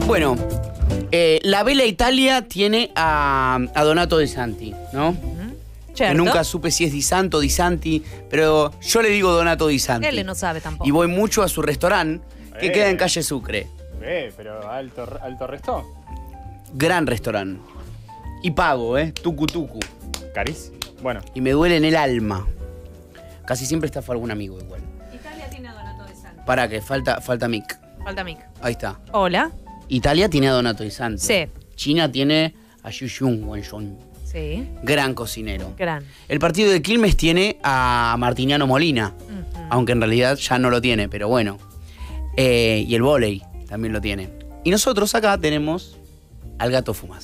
Bueno, la Bella Italia tiene a Donato De Santi, ¿no? Certo. Que nunca supe si es Di Santo o Di Santi, pero yo le digo Donato Di Santi. Él no sabe tampoco. Y voy mucho a su restaurante, que queda en calle Sucre. Pero alto resto. Gran restaurante. Y pago, tucu tucu. Carísimo. Bueno. Y me duele en el alma. Casi siempre estafo a algún amigo igual. Italia tiene a Donato De Santi. Pará, que falta Mick. Falta Mick. Ahí está. Hola. Italia tiene a Donato Di Santi. Sí. China tiene a Xu Yun Wenshon. Sí. Gran cocinero. Gran. El partido de Quilmes tiene a Martiniano Molina. Aunque en realidad ya no lo tiene, pero bueno. Y el vóley también lo tiene. Y nosotros acá tenemos al Gato Fumas.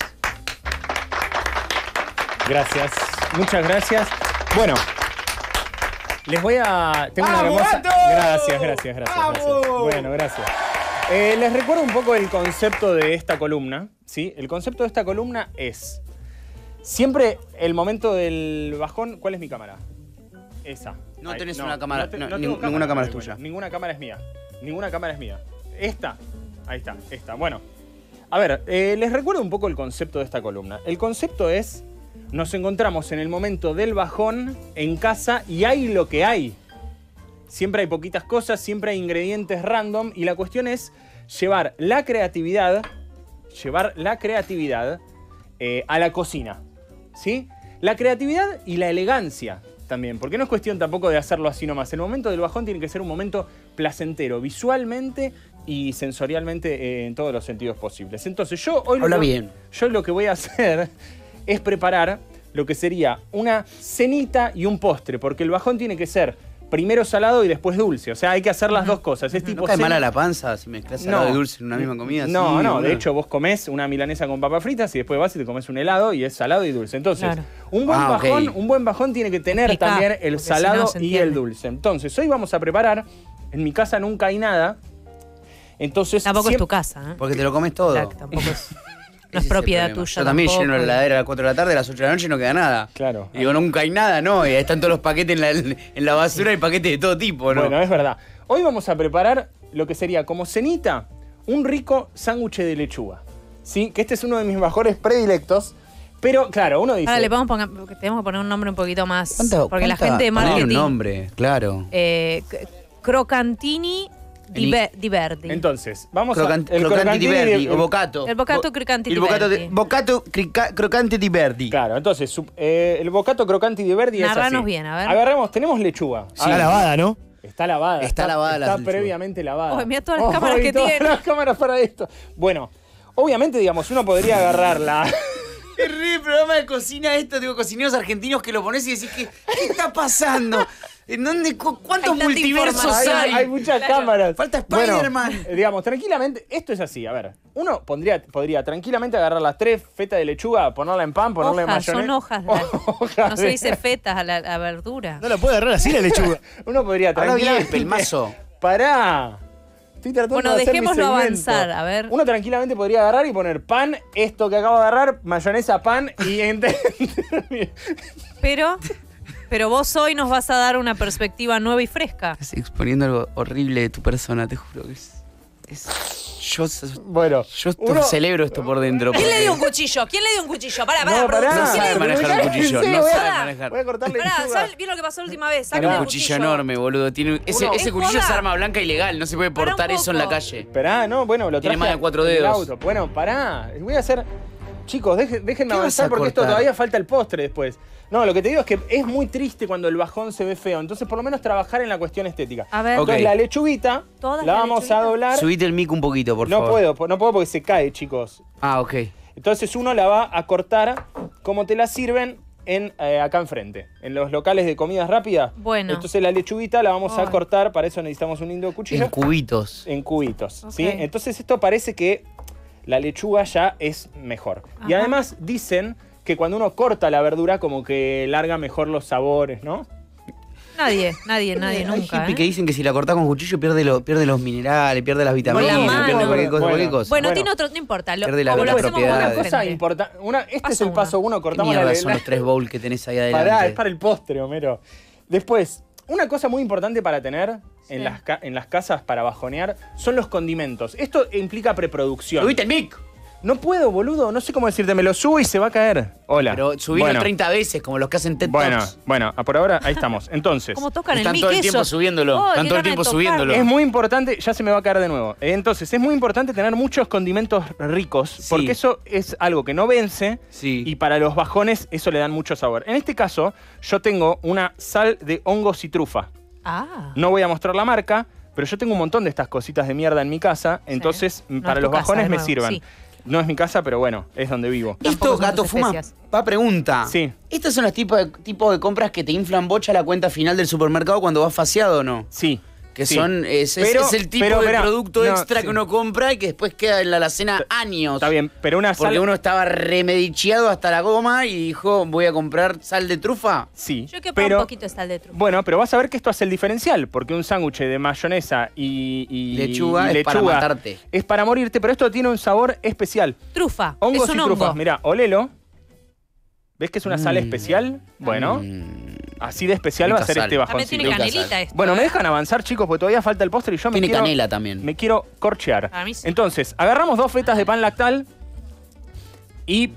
Gracias. Muchas gracias. Bueno. Les voy a... Tengo una hermosa... Gracias. Bueno, gracias. Les recuerdo un poco el concepto de esta columna, ¿sí? El concepto de esta columna es... Siempre el momento del bajón... ¿Cuál es mi cámara? Esa. No Ahí. tenés una cámara. Ninguna cámara es tuya. Ninguna cámara es mía. Ninguna cámara es mía. Esta. Ahí está. Esta. Bueno. A ver, les recuerdo un poco el concepto de esta columna. El concepto es... Nos encontramos en el momento del bajón en casa y hay lo que hay. Siempre hay poquitas cosas, siempre hay ingredientes random y la cuestión es llevar la creatividad a la cocina, ¿sí? La creatividad y la elegancia también, porque no es cuestión tampoco de hacerlo así nomás. El momento del bajón tiene que ser un momento placentero, visualmente y sensorialmente en todos los sentidos posibles. Entonces yo hoy lo que voy a hacer es preparar lo que sería una cenita y un postre, porque el bajón tiene que ser primero salado y después dulce. O sea, hay que hacer las dos cosas. Es tipo ¿No cae mal a la panza si mezclas salado y dulce en una misma comida? No, de hecho vos comés una milanesa con papas fritas y después vas y te comes un helado y es salado y dulce. Entonces, Claro. un buen bajón tiene que tener Explica, también el porque si salado no se y entiende. el dulce. Entonces, hoy vamos a preparar, en mi casa nunca hay nada, entonces... Tampoco es tu casa, ¿eh? Porque te lo comes todo. Claro, tampoco es... No Ese es el propiedad problema. tuya. Yo también tampoco. lleno la heladera a las 4 de la tarde, a las 8 de la noche y no queda nada. Claro. Y digo, nunca hay nada, ¿no? Y ahí están todos los paquetes en la basura y paquetes de todo tipo, ¿no? Bueno, es verdad. Hoy vamos a preparar lo que sería como cenita un rico sándwich de lechuga. ¿Sí? Que este es uno de mis mejores predilectos. Pero, claro, uno dice... Ahora le podemos poner, porque tenemos que poner un nombre un poquito más. ¿Cuánta- porque la cuánta- gente de poner marketing. un nombre, claro. Crocantini di Verdi. Entonces, vamos Crocanti crocantini di Verdi, o bocato. El bocato croccanti Il di bocato Verdi. bocato crocante di Verdi. Claro, entonces, el bocato crocante di Verdi es así. Narranos bien, a ver. Agarramos, tenemos lechuga. Está lavada, ¿no? Está lavada. Está lavada la Está lechuga. previamente lavada. Ay, mira todas las cámaras que todas tiene. las cámaras para esto. Bueno, obviamente, digamos, uno podría agarrarla. Es re programa de cocina esto, digo, cocineros argentinos que lo pones y decís, ¿qué está pasando? ¿En dónde? ¿Cuántos Hay tanta multiversos información. hay? muchas Claro. cámaras. Falta Spider-Man. Bueno, digamos, tranquilamente, esto es así, a ver. Uno podría tranquilamente agarrar las 3 fetas de lechuga, ponerla en pan, ponerle Hojas, mayonesa. son hojas. Hojas No se dice fetas a la verdura. No la puede agarrar así la lechuga. Uno podría Habla bien, tranquilamente... pelmazo. Pará. Estoy tratando Bueno, de hacer mi dejémoslo segmento. avanzar, a ver. Uno tranquilamente podría agarrar y poner pan, esto que acabo de agarrar, mayonesa, pan y... Pero vos hoy nos vas a dar una perspectiva nueva y fresca. Estás exponiendo algo horrible de tu persona, te juro que es yo Bueno, celebro esto por dentro. ¿Quién le porque dio un cuchillo? ¿Quién le dio un cuchillo? Pará, No, pará. producción. No ¿Quién le sabe dio un manejar un cuchillo, Sí, no voy a- sabe manejar. Voy a cortarle Pará, lechuga. ¿sabes bien lo que pasó la última vez? Tiene Sácame un el cuchillo enorme, boludo. Ese Es cuchillo es joda. arma blanca ilegal, no se puede Pará un portar eso en la poco. calle. Esperá, no, bueno, lo Tiene traje más de 4 en el dedos. auto. Bueno, pará. Voy a hacer... Chicos, déjenme ¿Qué vas avanzar a porque esto cortar? todavía falta el postre después. No, lo que te digo es que es muy triste cuando el bajón se ve feo. Entonces, por lo menos trabajar en la cuestión estética. A ver. Entonces, Ok. la lechuguita ¿Toda la la vamos lechuguita? a doblar. Subite el mic un poquito, por No favor. puedo porque se cae, chicos. Ah, ok. Entonces, uno la va a cortar como te la sirven acá enfrente, en los locales de comidas rápidas. Bueno. Entonces, la lechuguita la vamos a Ay. cortar. Para eso necesitamos un lindo cuchillo. En cubitos. En cubitos, Ok. ¿sí? Entonces esto parece que la lechuga ya es mejor. Y Ajá. además dicen que cuando uno corta la verdura como que larga mejor los sabores, ¿no? Nadie Hay nunca. hippies que dicen que si la cortás con cuchillo pierde los minerales, pierde las vitaminas, mano. pierde cualquier cosa. Bueno. cualquier cosa. Bueno, Bueno. tiene otro, no importa. Pierde la como lo verdad hacemos con la propiedades. Una cosa gente. importante, este Paso es el paso uno, ¿Qué cortamos mierda la son los 3 bowls que tenés ahí adelante? Pará, es para el postre, Homero. Después, una cosa muy importante para tener, en las casas para bajonear son los condimentos. Esto implica preproducción. ¿Subiste el mic? No puedo, boludo, no sé cómo decirte, me lo subo y se va a caer. Hola. Pero subirlo 30 veces, como los que hacen TED Talks. Bueno, por ahora ahí estamos. Entonces, ¿Cómo tocan el Están mic todo el tiempo esos? subiéndolo. Oh, Están qué todo el ganas tiempo de subiéndolo. es muy importante, ya se me va a caer de nuevo. Entonces, es muy importante tener muchos condimentos ricos, Sí. porque eso es algo que no vence Sí. y para los bajones eso le dan mucho sabor. En este caso, yo tengo una sal de hongos y trufa. Ah. No voy a mostrar la marca, pero yo tengo un montón de estas cositas de mierda en mi casa, entonces No para es los tu casa, bajones de me nuevo, sirven. sí. No es mi casa, pero bueno, es donde vivo. Tampoco Esto, son Gato tus Fuma, especias. va pregunta. Sí. ¿Estas son las tipo de compras que te inflan bocha la cuenta final del supermercado cuando vas faseado o no? Sí. Que sí. son, es Pero- el tipo pero, de verá, producto no, extra sí. que uno compra y que después queda en la alacena años. Está bien, pero una sal... Porque uno estaba remedicheado hasta la goma y dijo, voy a comprar sal de trufa. Sí, Yo quiero probar pero... un poquito de sal de trufa. Bueno, pero vas a ver que esto hace el diferencial, porque un sándwich de mayonesa y Lechuga y es para matarte. Es para morirte, pero esto tiene un sabor especial. Trufa. Hongos es un y trufas. hongo. Mirá, olelo. ¿Ves que es una sal especial? Bueno, así de especial va a Rica ser sal. este También bajoncito. tiene rica canelita sal. esto. Bueno, me dejan avanzar, chicos, porque todavía falta el postre y yo Tiene me quiero... canela también. Me quiero corchear. A mí sí. Entonces, agarramos 2 fetas de pan lactal y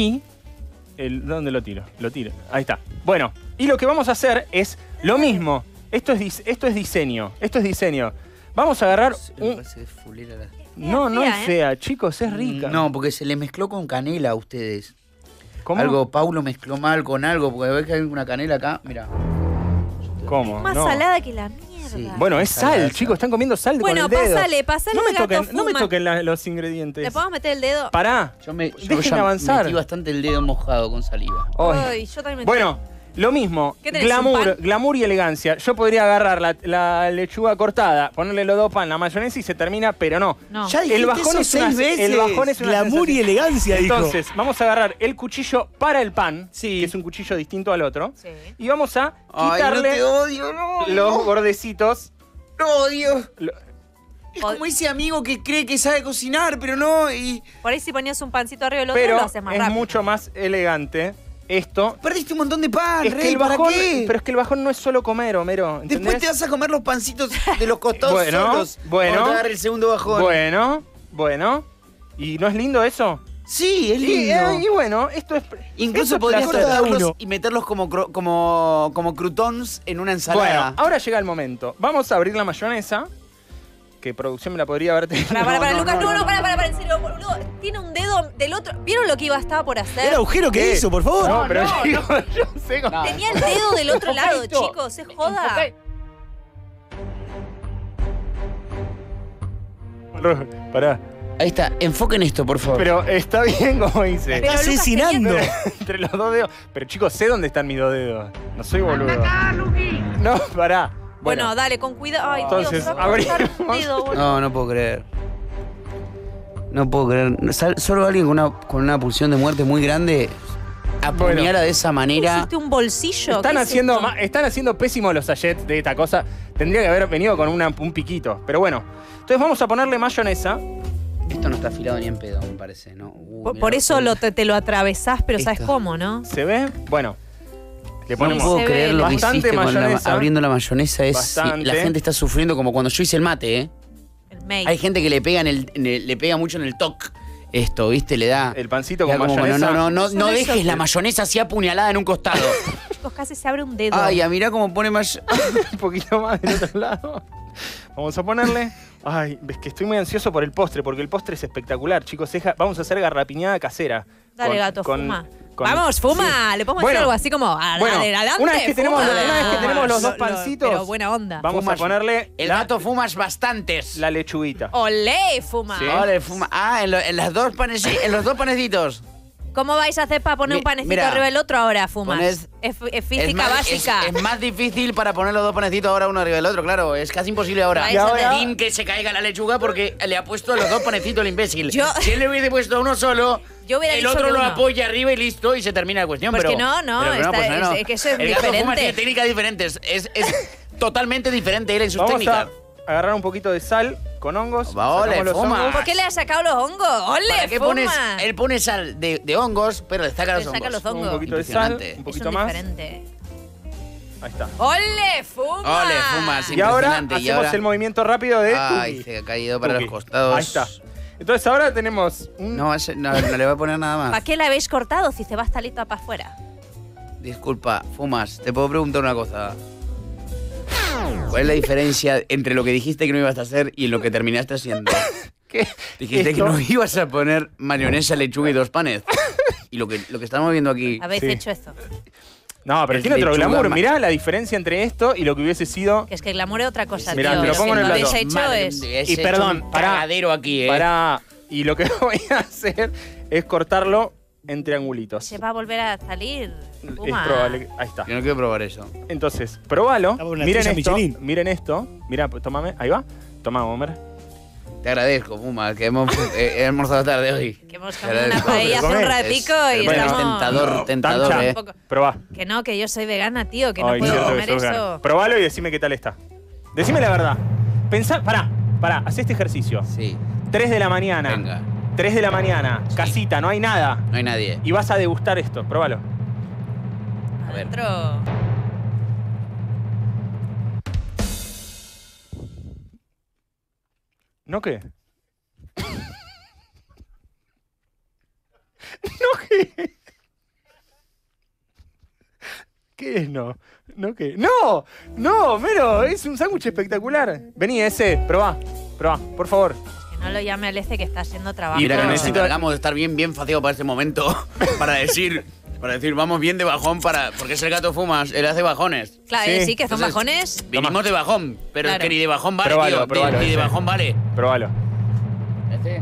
¿dónde lo tiro? Lo tiro. Ahí está. Bueno, y lo que vamos a hacer es lo mismo. Esto es diseño. Esto es diseño. Vamos a agarrar Me un... parece que es fulera la- No, no fea, es fea, chicos, es rica. No, porque se le mezcló con canela a ustedes. ¿Cómo? Algo, Paulo mezcló mal con algo, porque ves que hay una canela acá. Mira. ¿Cómo? Más No. salada que la mierda. Sí. Bueno, es Salada, sal, chicos, están comiendo sal Bueno, con el dedo. pasale No me al gato toquen, no me Fuma. toquen los ingredientes. ¿Le podemos meter el dedo? Pará. Yo Déjenme ya avanzar. metí bastante el dedo mojado con saliva. Ay. Ay, yo también me Bueno, lo mismo, ¿Qué tenés, un pan? glamour y elegancia. Yo podría agarrar la lechuga cortada, ponerle los 2 pan, la mayonesa y se termina, pero no. No. Ya dijiste El bajón eso es una, 6 veces. el bajón es una Glamour y sensación. elegancia, dijo. Entonces, vamos a agarrar el cuchillo para el pan, Sí. que es un cuchillo distinto al otro, Sí. y vamos a Ay, no quitarle te odio, no. los bordecitos. No odio. Lo- Es como ese amigo que cree que sabe cocinar, pero no, y Por ahí si ponías un pancito arriba del otro Pero lo haces más es rápido. mucho más elegante esto. perdiste un montón de pan, Es que Rey, el ¿para bajón, qué? pero es que el bajón no es solo comer, Homero, ¿entendés? Después te vas a comer los pancitos de los costados Bueno, solos. bueno. Cuando te agarre el segundo bajón. Bueno. ¿Y no es lindo eso? Sí, es lindo. Y bueno, esto es... Incluso esto es podrías placer. cortarlos uno. y meterlos como croutons en una ensalada. Bueno, ahora llega el momento. Vamos a abrir la mayonesa, que producción me la podría haber tenido. Para, No, Lucas, no, no, no, para, en serio, boludo. Tiene un dedo del otro. ¿Vieron lo que estaba por hacer? ¿El agujero que ¿Qué? hizo, por favor? No, pero no, digo, yo sé cómo... No. Tenía el dedo del otro lado, Enfocadito. chicos. Es joda. Pará. Ahí está, enfoquen esto, por favor. Pero está bien como hice. Pero Lucas Asesinando. tenía- Entre los 2 dedos. Pero chicos, sé dónde están mis 2 dedos. No soy boludo. No, pará. Bueno, dale, con cuidado. Ay, Entonces, Dios, se va a cortar un abrimos. dedo, boludo. No, no puedo creer. No puedo creer. Solo alguien con una pulsión de muerte muy grande apuñala de esa manera. ¿Hiciste un bolsillo? Están ¿Qué es haciendo, esto? están haciendo pésimos los sachets de esta cosa. Tendría que haber venido con un piquito. Pero bueno. Entonces vamos a ponerle mayonesa. Esto no está afilado ni en pedo, me parece, ¿no? Mirá Por eso lo te lo atravesás, pero ¿sabes Esto. cómo, no? ¿Se ve? Bueno. Le No ponemos... puedo se creer ve lo que bastante hiciste con mayonesa. abriendo la mayonesa. Bastante. La gente está sufriendo como cuando yo hice el mate, ¿eh? El mate. Hay gente que le pega le pega mucho en el toc. Esto, ¿viste? Le da. El pancito le da con como mayonesa. no Solo eso. dejes la mayonesa así apuñalada en un costado. Chicos, casi se abre un dedo. Ay, ya mirá cómo pone Un poquito más del otro lado. Vamos a ponerle... Ay, ves que estoy muy ansioso por el postre, porque el postre es espectacular, chicos. Vamos a hacer garrapiñada casera. Dale, gato, fuma. con- Vamos, fuma. Sí. Le podemos Bueno, hacer algo así como bueno, adelante. una vez que tenemos- fuma. una vez que tenemos los dos Lo- pancitos, Pero buena onda. Vamos Fumas- a ponerle El gato fumas bastantes. la lechuguita. Olé, fuma. Sí. Vale, fuma. Ah, en los dos panecitos. ¿Cómo vais a hacer para poner un panecito Mira, arriba del otro ahora, fumas? ponés- Es física básica. Es más difícil para poner los dos panecitos ahora uno arriba del otro, claro. Es casi imposible ahora. Y ahora- Tim que se caiga la lechuga porque le ha puesto los dos panecitos el imbécil. Yo- Si él le hubiese puesto uno solo, Yo hubiera el dicho otro que lo uno. apoya arriba y listo y se termina la cuestión. Pues pero, que no, es que eso es el gato diferente. fuma tiene técnicas diferentes. Es totalmente diferente él en sus Vamos técnicas. a agarrar un poquito de sal con hongos. Vale, sacamos los fuma. hongos. ¿Por qué le has sacado los hongos? ¡Ole, ¿Para qué fuma! pones? Él pone sal de hongos, pero le saca Le los hongos. saca los hongos. Un poquito de sal, Impresionante. un Es poquito un más. diferente. Ahí está. ¡Ole, fuma! Ole, fumas. Y ahora Impresionante. hacemos el movimiento rápido de Ay, Tuki. se ha caído para Tuki. los costados. Ahí está. Entonces ahora tenemos un... No, no le voy a poner nada ¿Para más. qué la habéis cortado si se va esta lista para afuera? Disculpa, Fumas, te puedo preguntar una cosa. ¿Cuál es la diferencia entre lo que dijiste que no ibas a hacer y lo que terminaste haciendo? ¿Qué? Dijiste Esto- que no ibas a poner mayonesa, lechuga y 2 panes. Y lo que estamos viendo aquí... ¿Habéis Sí. hecho esto? No, pero Es tiene otro lechuga, glamour. ma- Mirá la diferencia entre esto y lo que hubiese sido... Que es que el glamour es otra cosa, Mirá, tío. te lo pongo en el que plato. habéis hecho Madre, es... he Y hecho perdón, un pará. cagadero aquí, Para... Y lo que voy a hacer es cortarlo en triangulitos. Se va a volver a salir. Es Fuma. probable que... Ahí está. Yo no quiero probar eso. Entonces, probalo. Está por una Miren estrella esto. Michelin. Miren esto. Mira, pues, tómame. Ahí va. Toma, Homer. Te agradezco, Fumas, que hemos almorzado tarde hoy. Que hemos Te comido una agradezco. paella hace un Comer. ratico y Bueno, estamos... Tentador, Tancha, poco. probá. Que no, que yo soy vegana, tío, que no Ay, puedo cierto que comer sos eso. vegano. Probalo y decime qué tal está. Decime la verdad. Pensá, pará, haz este ejercicio. Sí, 3 de la mañana. venga. 3 de la mañana. Sí. Casita, no hay nada. No hay nadie. Y vas a degustar esto. Probalo. A ver. Adentro. ¿No qué? ¿No qué? ¿Qué es no? ¿No qué? ¡No! ¡No, Mero! Es un sándwich espectacular. Vení, ese. Probá. Probá, por favor. Que no lo llame al ese que está haciendo trabajo. Mira que nos necesito- encargamos de estar bien faciados para este momento. Para decir, vamos bien de bajón porque es el gato Fumas, él hace bajones. Claro, Sí. sí, que son Entonces, bajones. Vinimos de bajón, pero Claro. es que ni de bajón vale, Probalo, tío. probalo, Ni de ese. bajón vale. Probalo. ¿Este?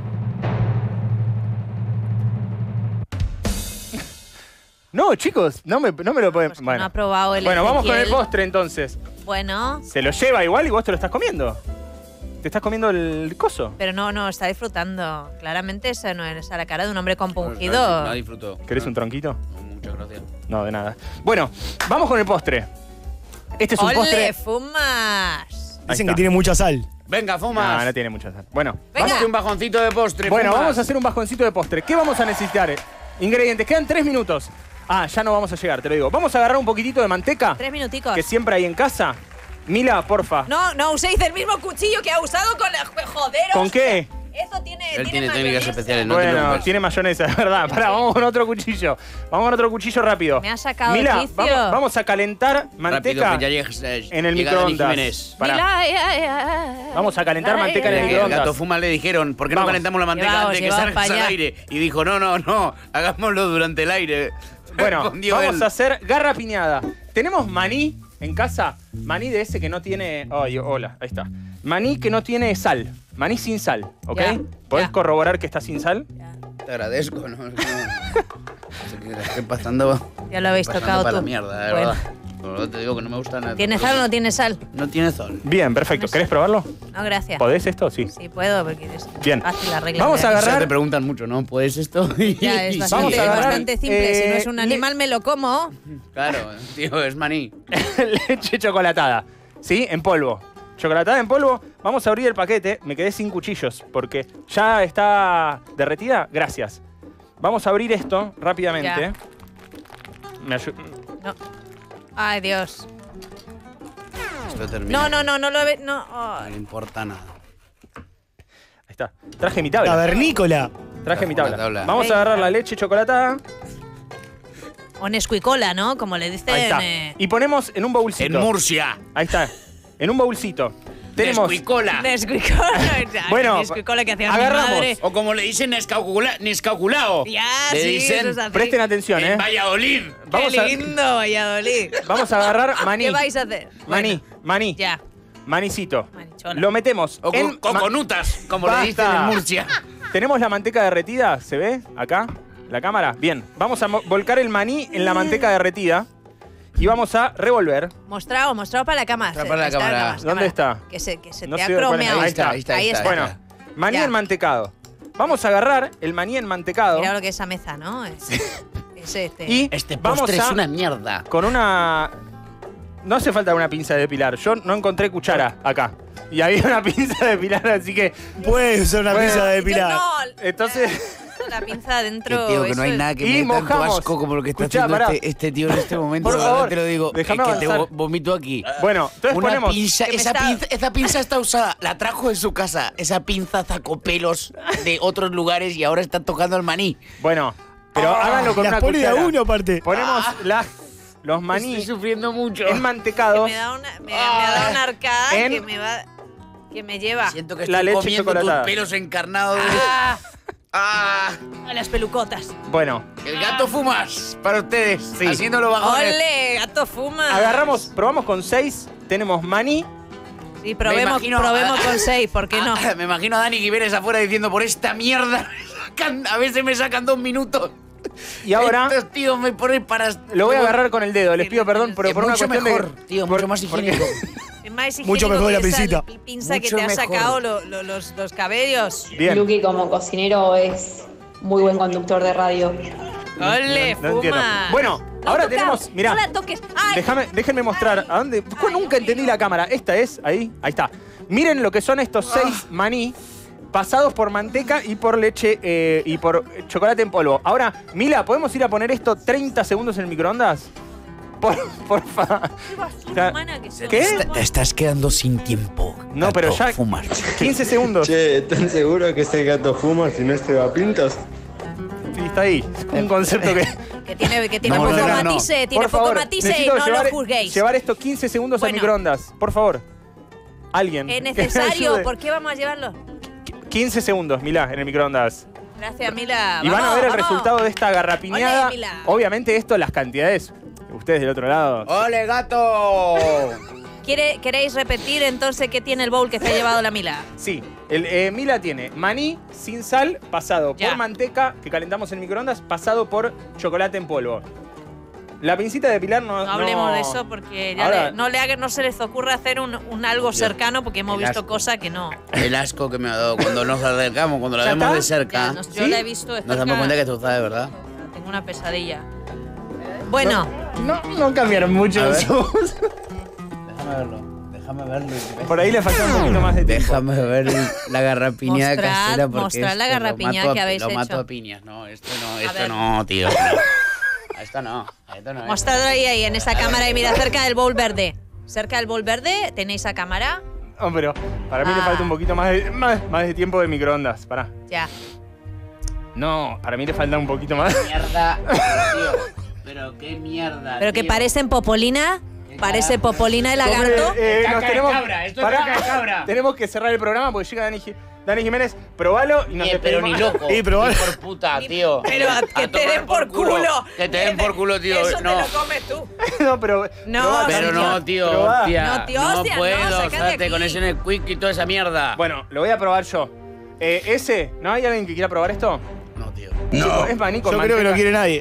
No, chicos, no me lo pueden... Pues que no ha probado el Bueno, vamos con el Ezequiel. postre entonces. Bueno, Se lo lleva igual y vos te lo estás comiendo. Te estás comiendo el coso. pero no, está disfrutando. Claramente eso no es a la cara de un hombre No compungido. disfruto. ¿Querés un tronquito? Muchas gracias. No, de nada. Bueno, vamos con el postre. Este es un postre... ¡Ole, fumas! Ahí Dicen está. que tiene mucha sal. Venga, Fumas. No, no tiene mucha sal. Bueno, Venga. Vamos a hacer un bajoncito de postre. bueno, Fumas. vamos a hacer un bajoncito de postre. ¿Qué vamos a necesitar? Ingredientes, quedan 3 minutos. Ah, ya no vamos a llegar, te lo digo. Vamos a agarrar un poquitito de manteca, 3 minuticos. que siempre hay en casa. Mila, porfa. No uséis el mismo cuchillo que ha usado con la... ¡Joder! ¿Con hostia! qué? Eso tiene... Él tiene técnicas mayonesa. especiales, no te Bueno, preocupes. tiene mayonesa, es verdad. Pará, vamos con otro cuchillo. Vamos con otro cuchillo rápido. Me ha sacado Mila, el quicio. vamos a calentar Rápido, manteca que ya llegas, en el llega Dani microondas. Jiménez. Pará. Mira, ay. Vamos a calentar manteca en el Que el microondas. gato Fumas le dijeron, ¿por qué no Vamos. calentamos la manteca Llevaos, antes de que llevaos salgas pa' al allá. aire? Y dijo, no, hagámoslo durante el aire. Bueno, Respondió vamos él. a hacer garra piñada. ¿Tenemos maní en casa? Maní de ese que no tiene... Ay, hola, ahí está. Maní que no tiene sal. Maní sin sal, ¿ok? Ya, ¿Podés ya. corroborar que está sin sal? Te agradezco, ¿no? Es que la estoy pasando... Ya lo habéis pasando tocado para tú. la mierda, de Bueno. verdad. Pero te digo que no me gusta nada. ¿Tiene sal o no tiene sal? No tiene sal. Bien, perfecto. ¿Querés probarlo? No, gracias. ¿Podés esto? Sí. Sí, puedo, porque es Bien. fácil la regla. Vamos a O sea, agarrar... te preguntan mucho, ¿no? ¿Puedes esto? Ya, es Y bastante, Vamos a agarrar, bastante simple. Si no es un le- animal, me lo como. Claro, tío, es maní. leche chocolatada. ¿Sí? En polvo. Chocolatada en polvo. Vamos a abrir el paquete. Me quedé sin cuchillos porque ya está derretida. Gracias. Vamos a abrir esto rápidamente. Ya. Me ayu- No. Ay, Dios. Esto termina. No lo ve. No. No Ay. le importa nada. Ahí está. Traje mi tabla. Cavernícola. Traje mi La tabla. tabla. Vamos a Venga. agarrar la leche chocolatada. O Nesquicola, ¿no? Como le dicen. Ahí está. Y ponemos en un baúlcito. En Murcia. Ahí está. En un baúlcito. Tenemos. Nesquicola. Nesquicola. Bueno, Nesquicola que hacía mi agarramos. madre. O como le dicen, Nescauculao. Ya, Le sí, dicen eso es así. Presten atención, en ¿eh? Valladolid. Vamos Qué a, lindo, Valladolid. vamos a agarrar maní. ¿Qué vais a hacer? Maní. Bueno, Maní. Ya. Manicito. Manichola. Lo metemos. O en coconutas, como Basta. le dicen en Murcia. Tenemos la manteca derretida, ¿se ve? Acá, la cámara. Bien, vamos a volcar el maní en la manteca derretida y vamos a revolver. Mostrado para la cámara. Mostrado para la Está cámara. más ¿Dónde está? Que se No te ha sé cuál es. cromeado. Ahí está, ahí está. Ahí está. Bueno, maní Ya. enmantecado. Vamos a agarrar el maní enmantecado Mira lo que es esa mesa, ¿no? Es este. y Este vamos postre a, es una mierda. con una... No hace falta una pinza de depilar. Yo no encontré cuchara acá. Y había una pinza de depilar, así que... Puede ser una Bueno. pizza de Yo pilar. no. Entonces... la pinza adentro. Tío, que no hay eso nada es- que Y me dé tanto mojamos. asco como lo que está Escuchá, haciendo pará. este tío en este momento. Por de verdad favor, te lo digo. déjame es que te avanzar. vomito aquí. Bueno, entonces Una ponemos... pinza, Que me esa, está- esa pinza está usada, la trajo de su casa. Esa pinza sacó pelos de otros lugares y ahora está tocando el maní. Bueno, pero háganlo con Las una pone de a cuchara. uno aparte. Ponemos los Estoy maní sufriendo mucho. Que enmantecados. me da una arcada En- que me lleva Siento que La estoy leche comiendo tus chocolatada. pelos encarnados. a Ah, las pelucotas. Bueno, el gato fumas para ustedes. Haciéndolo bajones. ¡Ole! Gato fuma. probamos con 6. Tenemos maní. Sí, probemos imagino- con 6, ¿por qué no? Me imagino a Dani Giménez afuera diciendo por esta mierda. A veces me sacan 2 minutos. Y ahora Estos tíos me ponen para. lo voy a agarrar con el dedo. Les pido perdón, pero Es por una mucho cuestión mejor, de... tío, mucho más higiénico. Es más higiénico Mucho mejor que la esa pincita. pinza que Mucho te ha mejor. sacado los cabellos. Bien. Luqui como cocinero es muy buen conductor de radio. ¡Ole! No entiendo. Fuma. Bueno, No ahora toca, tenemos... Mirá, No la toques. ¡Ay! déjenme mostrar a dónde... Nunca entendí la cámara. Esta es, ahí está. Miren lo que son estos 6 maní pasados por manteca y por leche y por chocolate en polvo. Ahora, Mila, ¿podemos ir a poner esto 30 segundos en el microondas? Por favor. ¡Qué basura humana que sos! ¿Qué? Te estás quedando sin tiempo. No, pero ya- Fumas. 15 segundos. Che, ¿están seguros que ese gato fuma si no es Pintos? Sí, está ahí. Un concepto que... Que tiene No, poco no, no. matice, tiene Por poco favor, matice y necesito no llevar, lo juzguéis. llevar esto 15 segundos al Bueno. microondas. Por favor. Alguien. Es que me necesario, ayude. ¿por qué vamos a llevarlo? 15 segundos, Milá, en el microondas. Gracias, Mila. Y van a Vamos, ver el vamos. resultado de esta garrapiñada. Ole, Milá. Obviamente esto, las cantidades. Ustedes del otro lado. ¡Ole, gato! ¿Queréis repetir entonces qué tiene el bowl que se ha llevado la Mila? Sí, Mila tiene maní sin sal, pasado Ya. por manteca, que calentamos en microondas, pasado por chocolate en polvo. La pincita de Pilar no... No hablemos de eso porque ya Ahora- no se les ocurra hacer un algo cercano porque hemos El visto asco. cosas que no. El asco que me ha dado cuando nos acercamos, cuando la ¿Ya vemos está? de cerca. Yo ¿Sí? la he visto de Nos damos cerca. cuenta que esto está de verdad. Tengo una pesadilla. Bueno, No cambiaron mucho A ver. los ojos. Déjame verlo. Por ahí le falta un poquito más de tiempo. Déjame ver la garrapiñada Mostrad- casera porque mostrad la esto lo garrapiñada mato a- que habéis Lo mato hecho. a piñas, no, esto ver. no, tío. No. Esto no, mostrad ahí en esa cámara y mira cerca del bowl verde. Cerca del bowl verde tenéis esa cámara. No, pero para mí le falta un poquito más de tiempo de microondas. Pará. Ya. No, para mí le falta un poquito más. Mierda, tío. Pero qué mierda. Pero que tío. parecen popolina. Parece popolina de lagarto. Nos tenemos, esto es pará, caca de cabra. tenemos que cerrar el programa porque llega Dani Jiménez. Probalo y nos Pero despedimos. ni loco. Sí, pero Ni vale. por puta, tío. Pero que te tomar den por culo. Que te den por culo, tío. Eso No. te lo comes tú. No, pero. No, probá, Pero Dani. no, tío, Probá. hostia. No, tío, hostia, no, puedo, sacad de sácate aquí. con ese Nesquik y toda esa mierda. Bueno, lo voy a probar yo. Ese, ¿no hay alguien que quiera probar esto? No, tío. Chicos, es maní con Yo creo que no manteca. quiere nadie.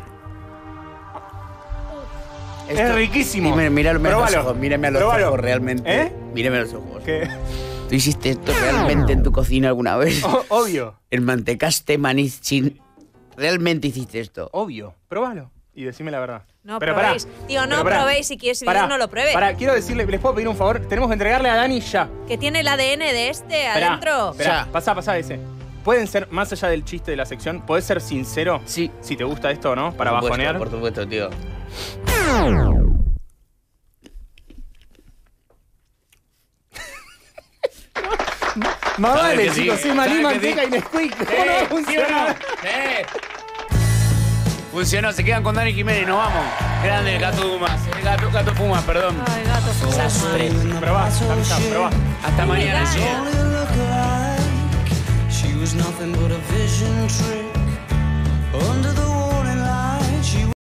Es riquísimo. Mírame a los Probalo. ojos, mírame a los Probalo. ojos realmente. ¿Eh? Mírame a los ojos. ¿Qué? ¿Tú hiciste esto realmente en tu cocina alguna vez? Obvio. El mantecaste maní sin... ¿Realmente hiciste esto? Obvio. Probalo. Y decime la verdad. No Pero probéis. pará. Tío, no Pero pará. probéis. Si quieres Pará. vivir, no lo pruebes. Pará, quiero decirle, ¿les puedo pedir un favor? Tenemos que entregarle a Dani ya. Que tiene el ADN de este Esperá, adentro. esperá, Ya. pasá ese. ¿Pueden ser, más allá del chiste de la sección, podés ser sincero? Sí. Si te gusta esto o no, para Por supuesto, bajonear. Por supuesto, tío. Más Sabes vale, que sí. chicos, sí, maní, Sabes que manteca sí. y Nesquik. ¿Cómo no va a funcionar? Funcionó, se quedan con Dani Jiménez, nos vamos. Grande el gato Dumas. El gato Pumas, perdón. Ay, gato. Desastre. Probá, Samsa, probá. Hasta mañana, Legal. chicos. She was nothing but a vision trick.